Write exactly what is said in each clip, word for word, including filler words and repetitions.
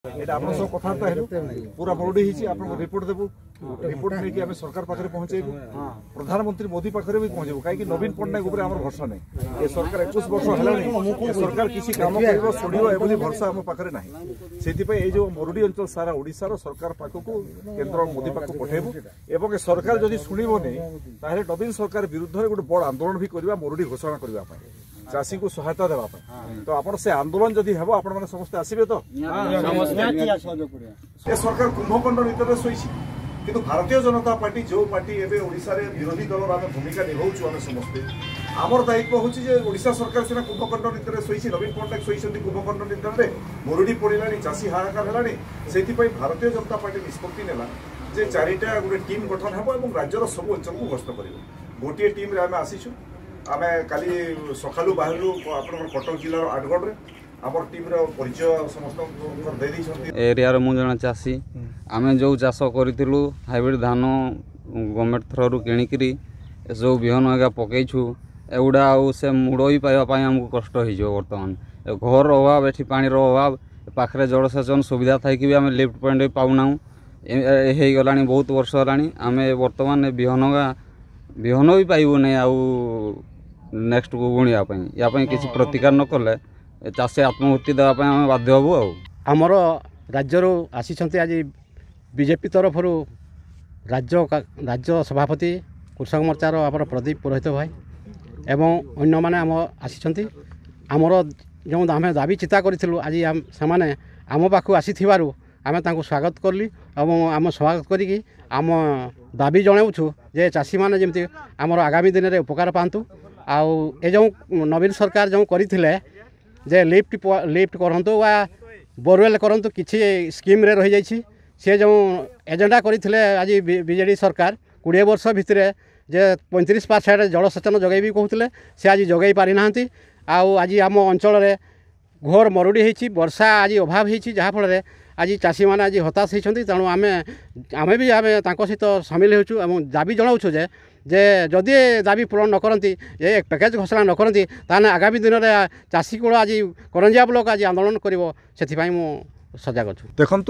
एटा आपण सब कथार्ता हेलु पूरा मरुडी हिची आपण रिपोर्ट देबु रिपोर्ट नै कि हमें सरकार पाखरे पहुंचेबु प्रधानमंत्री मोदी पाखरे भी पहुंचेबु काई कि नवीन पटनायक ऊपर हमर भरोसा नै ए सरकार इक्कीस वर्ष हलानी ए सरकार किसी काम करबो सुनियो एबोली भरोसा हम पाखरे नाही सेति पय ए जो मरुडी अंचल सारा ओडिसा रो सरकार पाखको केंद्र मोदी पाखको पठेबु एवं ए सरकार जदि सुनिबो नै ताहे नवीन सरकार विरुद्ध रे गोटे बड़ आंदोलन भी करबा मरुडी घोषणा करबा पाए चाषी को सहायता देवा तो आपण से आंदोलन जदि हेबो आपण माने समस्त आसीबे तो ए सरकार कुंभकर्ण भीतर सोईछि किंतु भारतीय जनता पार्टी जो पार्टी एबे ओडिसा रे विरोधी दल आम भूमिका निभाउछु आम समस्ते आमर दायित्व होछि जे ओडिसा सरकार सेना कुंभकर्ण भीतर सोईछि नवीन पटनायक सोईछन्ति कुंभकर्ण भीतर रे मरुडी पड़िलानी चाषी हाहाकार हेलानी सेति पय भारतीय जनता पार्टी निष्पत्ति नेला जे चारिटा गोटे टीम गठन हेबो एवं राज्यर सब अंचल को गस्त करिवो गोटे टीम रे आमे आसीछु आमे काली सखालु बाहरु आपण कटक जिल्ला आठगढ़ रे आमर टीम रो परिचय समस्त कर दे दी एरिया रो मु जणा चासी आमे जो चाष करितलु हाइब्रिड धान गवर्नमेंट थ्रू किणिकरी जो बिहन आगा पकईछु एगुड़ा आउ से मुड़ई पाइबा हमको कष्ट हो बर्तमान घर अभाव एठी पानी रो अभाव पाखरे जलसेचन सुविधा थाई कि आमे लिफ्ट पॉइंट पाउना हे गलानी बहुत वर्ष हलानी आमे बर्तमान बिहन बिहन भी पाइबु नै आउ नेक्स्ट को बुणिया या किसी प्रतिकार न कले चाषी आत्महत्या देवाई आम बाध्य हबू आमर राज्य आसी आज बीजेपी तरफ राज्य राज्य सभापति कृषक मोर्चार आम प्रदीप पुरोहित भाई एवं अन्य माने आम आसी आमर जो आम दाबी चिता करूँ आज से आम पाखु आसी आम स्वागत कली और आम स्वागत करी आम दाबी जनाऊँ जे चाषी मैंने जमी आमर आगामी दिन में उपकार पातु आउ ए जो नवीन सरकार जो करते जे लिफ्ट लिफ्ट करंतु वा बोरवेल करंतु किसी स्कीम रे रही जाइछि से जो एजेंडा करते आज बीजेडी सरकार कोड़े वर्ष भितर जे पैंतीस परसेंट जलसेचन जगैबी कहते से आज जगै पारि नाहंती आउ आज आम अंचल घोर मरुड़ी होइछि वर्षा आज अभाव होइछि जहाँफल आज चाषी मैंने आज हताश होती तेणु आम आम भी आम सहित सामिल होचु दाबी जनाऊँ जे जे जदि दाबी पूरण न करती ये पैकेज घोषणा न करती ताने आगामी दिन में चाषी कूल आज करंजिया ब्लॉक आज आंदोलन करिवो सेथिपाई मु सजग अच्छु देखंतु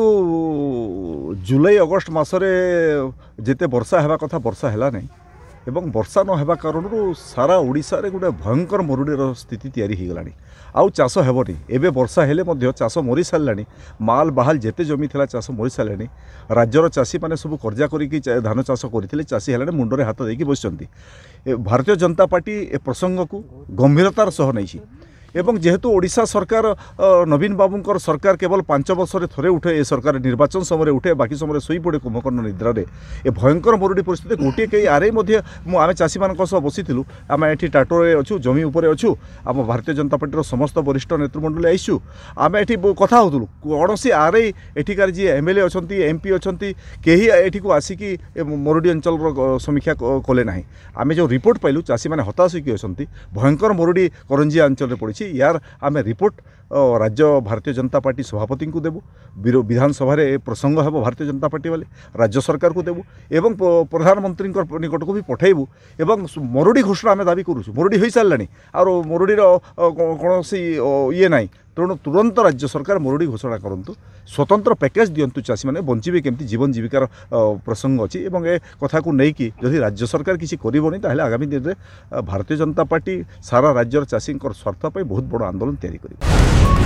जुलाई अगस्ट मासरे जेते वर्षा हेबा कथा वर्षा हैला नै एवं वर्षा न हेबा कारणरू सारा ओडिसा रे गोटे भयंकर मरुडीर स्थिति तैयारी हो गलानी आउ चाष हेबनी एबे वर्षा हेले मध्य चाष मरी सारानी माल बाहाल जेते जमी थिला चाष मरी सारानी राज्यर चाषी माने सब कर्जा करिकि धान चाष करथिले चाषी हेलाने मुंडरे हाथ देकी बसिचंती भारतीय जनता पार्टी ए प्रसंग को गंभीरतार सह नैछि एवं जेहेतु ओडिशा सरकार नवीन बाबूंकर सरकार केवल पांच वर्ष रे थरे उठे ए सरकार निर्वाचन समय उठे बाकी समय सोई पड़े कुंभकर्ण निद्रा रे ए भयंकर मरुडी परिस्थिति गोटे कई आरे मध्य आम चाषी मान बसीलु आम एटी टाटोरे अच्छु जमी उपरे अच्छु आम भारतीय जनता पार्टी समस्त वरिष्ठ नेतृमंडल आईचु आम एटी कथा होतलु कौन सी आरे एठिकार जी एमएलए अच्छी एमपी अच्छी कहीं एठी को आसिकी मरुडी अंचल समीक्षा कले ना आम जो रिपोर्ट पाइलु चाषी मैंने हताश होकर अच्छी भयंकर मरुडी करंजिया अंचल में पड़ी यार आम रिपोर्ट राज्य भारतीय जनता पार्टी सभापति को देबु विधानसभा रे प्रसंग हेबो भारतीय जनता पार्टी वाले राज्य सरकार को देबु एवं प्रधानमंत्री निकट को भी पठेबु एवं मरुडी घोषणा आम दाबी करूँ मरुडी हो सारानी और मरुडीर कौन ये ना तेणु तुरंत राज्य सरकार मरुडी घोषणा करूँ स्वतंत्र पैकेज दिंतु चाषी मैंने बंचे केमती जीवन जीविकार प्रसंग अच्छी एवं ए कथा को लेकिन जदि राज्य सरकार किसी करबनी ताहले आगामी दिन में भारतीय जनता पार्टी सारा राज्यर चाषी स्वार्थ बहुत बड़ आंदोलन तैयारी करिबो।